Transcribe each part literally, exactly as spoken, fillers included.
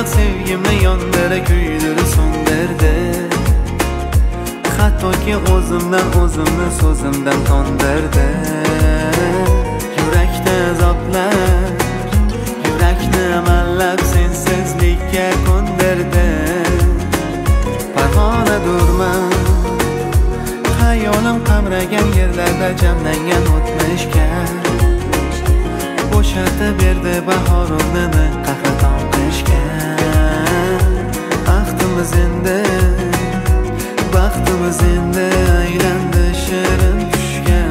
sevgimni yondirib kuydirib so'ndirdi. Hattoki o'zimdan o'zimni so'zimdan tondirdi. Yurakda azoblar, yurakni amallab sensizlikka ko'ndirdi. Parvonadurman, hayolim qamragan yerlarda jamlangan o'tmishga bo'shatib berdi bahorimni qahraton qishga. Baxtimiz endi, baxtimiz endi aylandi shirin tushga.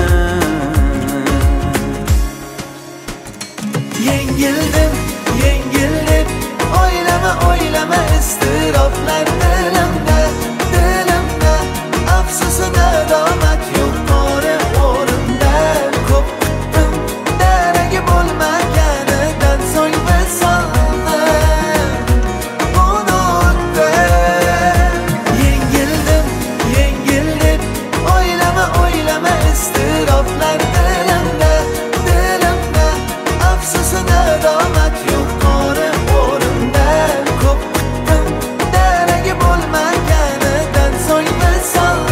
Yengildim, yengildim, o'ylama, o'ylama iztiroblar dilimda, dilimda. Afsusi nadomat yo'q qora o'rinda. Ko'p kutdim, daragi bo'lmaganidan so'ng visolni unutdim. Yengildim, yengildim, o'ylama, o'ylama iztiroblar dilimda, dilimda. Afsusi nadomat yo'q qora o'rinda. Ko'p kutdim, daragi bo'lmaganidan so'ng visolni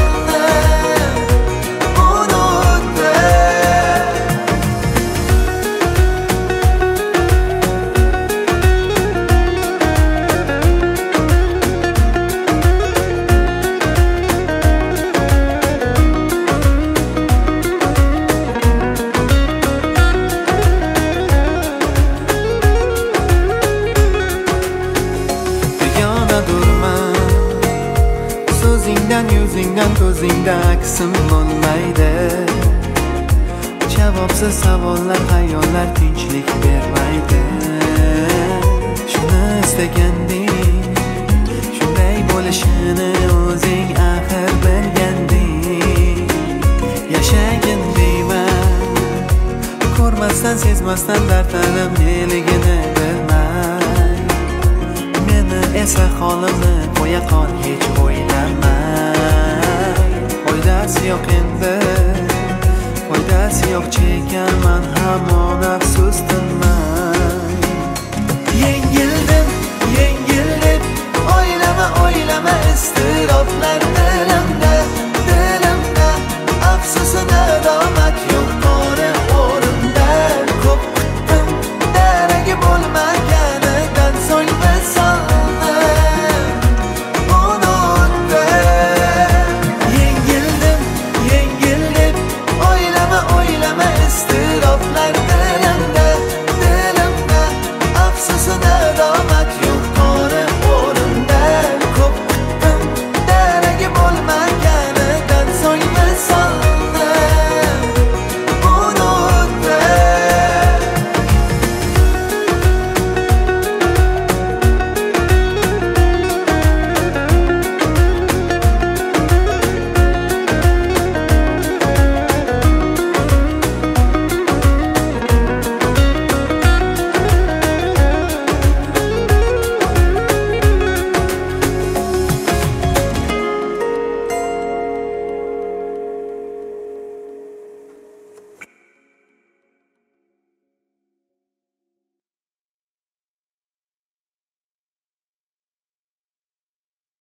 so'zingdan, yuzingdan, ko'zingda aksim bo'lmaydi. Javobsiz savollar, xayollar tinchlik bermaydi. Shuni istaganding, shunday bo'lishini o'zing axir bilganding. Yashagin deyman, ko'rmasdan, sezmasdan dardlarim neligini bilmay. Meni esa holimni qo'ya qol, hech o'ylamay. Foydasi yo'q endi, foydasi yo'q chekarman hamon afsus tinmay. Yengildim, yengildim, o'ylama, o'ylama iztiroblar dilimda, dilimda. Afsusi nadomat